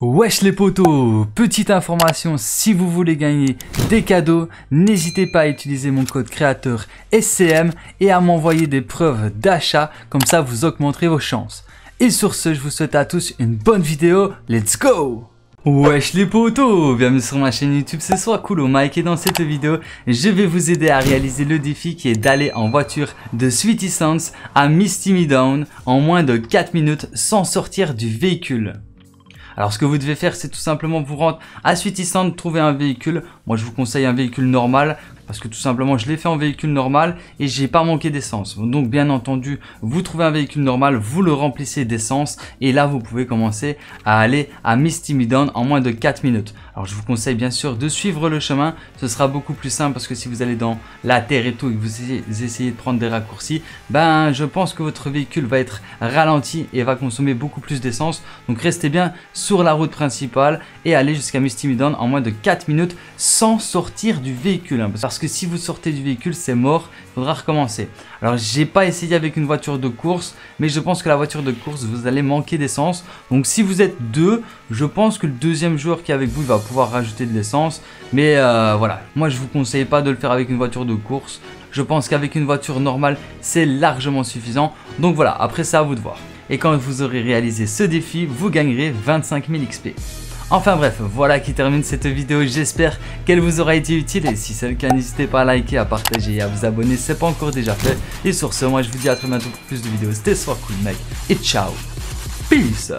Wesh les potos, petite information, si vous voulez gagner des cadeaux, n'hésitez pas à utiliser mon code créateur SCM et à m'envoyer des preuves d'achat, comme ça vous augmenterez vos chances. Et sur ce, je vous souhaite à tous une bonne vidéo, let's go! Wesh les potos, bienvenue sur ma chaîne YouTube, c'est Soiscool Mike et dans cette vidéo, je vais vous aider à réaliser le défi qui est d'aller en voiture de Sweaty Sands à Misty Meadows en moins de 4 minutes sans sortir du véhicule. Alors ce que vous devez faire, c'est tout simplement vous rendre à Sweaty Sands, trouver un véhicule. Moi je vous conseille un véhicule normal parce que tout simplement je l'ai fait en véhicule normal et j'ai pas manqué d'essence. Donc bien entendu, vous trouvez un véhicule normal, vous le remplissez d'essence et là vous pouvez commencer à aller à Misty Meadows en moins de 4 minutes. Alors je vous conseille bien sûr de suivre le chemin, ce sera beaucoup plus simple parce que si vous allez dans la terre et tout et que vous essayez de prendre des raccourcis, ben je pense que votre véhicule va être ralenti et va consommer beaucoup plus d'essence. Donc restez bien sur la route principale et allez jusqu'à Misty Meadows en moins de 4 minutes sans sortir du véhicule. Parce que si vous sortez du véhicule, c'est mort, il faudra recommencer. Alors j'ai pas essayé avec une voiture de course, mais je pense que la voiture de course, vous allez manquer d'essence. Donc si vous êtes deux, je pense que le deuxième joueur qui est avec vous, il va pouvoir rajouter de l'essence. Mais voilà, moi je vous conseille pas de le faire avec une voiture de course. Je pense qu'avec une voiture normale, c'est largement suffisant. Donc voilà, après c'est à vous de voir. Et quand vous aurez réalisé ce défi, vous gagnerez 25 000 XP. Enfin bref, voilà qui termine cette vidéo, j'espère qu'elle vous aura été utile et si c'est le cas, n'hésitez pas à liker, à partager et à vous abonner si ce n'est pas encore déjà fait. Et sur ce, moi je vous dis à très bientôt pour plus de vidéos, c'était Soiscool mec et ciao, peace.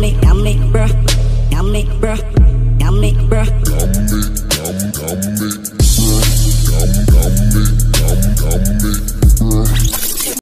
Yummy,